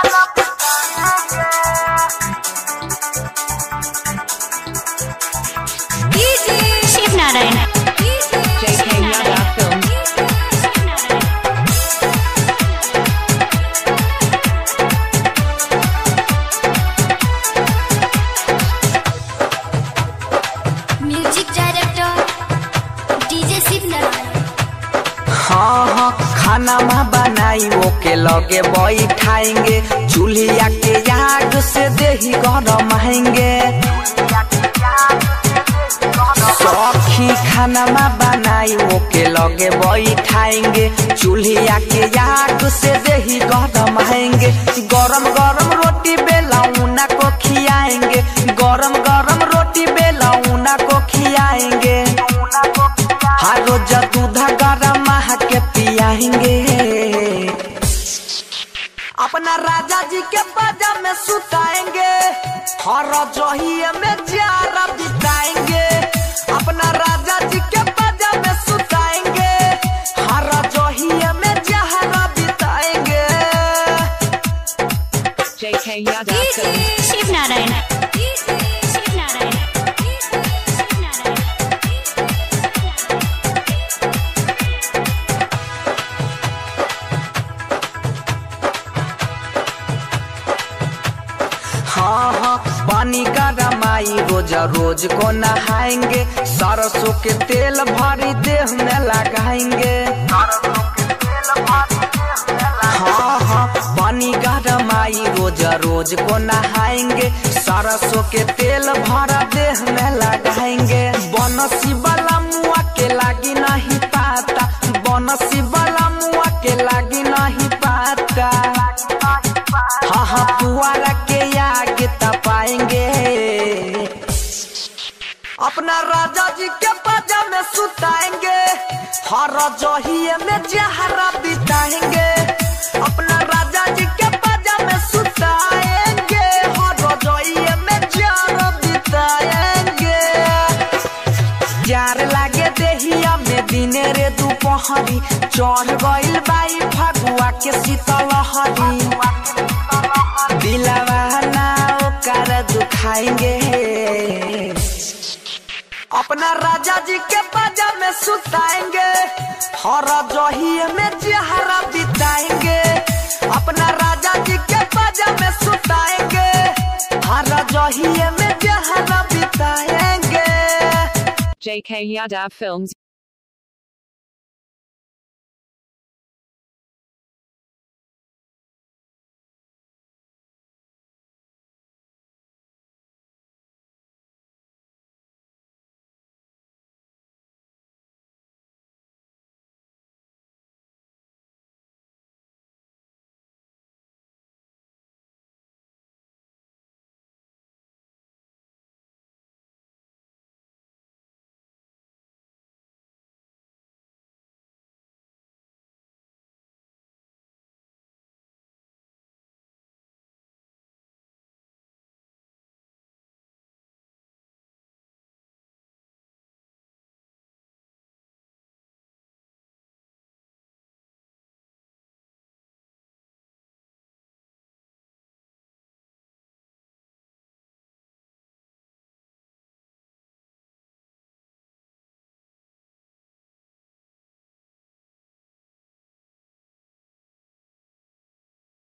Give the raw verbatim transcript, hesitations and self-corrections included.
Shiv Narayan music director DJ Shiv Narayan. हाँ हाँ खाना में बनाई ओके लगे बैठाएंगे, चूल्हिया के आग से देही गरम आएंगे। सखी खाना में बनाई ओके लगे बैठाएंगे, चूल्हिया के आग से देही गरम आएंगे। गरम गरम रोटी बेलौना को खियाएंगे, गरम गरम रोटी बेलौना को खियाएंगे। हर रोज दूध गरम के पियाएंगे। अपना राजा जी के बाजा में सुताएंगे, हर जोहिए में जारा बिताएंगे। अपना राजा जी के बाजा में सुताएंगे, हर जोहिए में जारा बिताएंगे। शिव नारायण शिव नारायण। हाँ हाँ पानी गरमाई रोज रोज को नहाएंगे, सरसों के तेल भरी देह में लगाएंगे। हाँ हाँ पानी गरमाई रोज रोज को नहाएंगे, सरसों के तेल भरा देह में लगाएंगे। बनसी वाला मुआ के लागी नहीं पाता, बनसी वाला मुआ के लागी नहीं पाता। हाँ हाँ पुआरा के आग तपाएंगे। अपना राजा जी के बाजा में सुताएंगे, हर जोहिए में जहरा बिताएंगे। अपना राजा जी के बाजा में सुताएंगे, हर जोहिए में जहरा बिताएंगे। जार लागे देहिया में दिने रे दोपहरी, चढ़ गइल बाई फगुआ के शीतलहरी। दिलवा ना ओकर दुखाएंगे। अपना राजा जी के बाजा में सुताएंगे, हर जोहिए में जहरा बिताएंगे। अपना राजा जी के बाजा में सुताएंगे, हर जोहिए में जहरा बिताएंगे। J K Yadav Films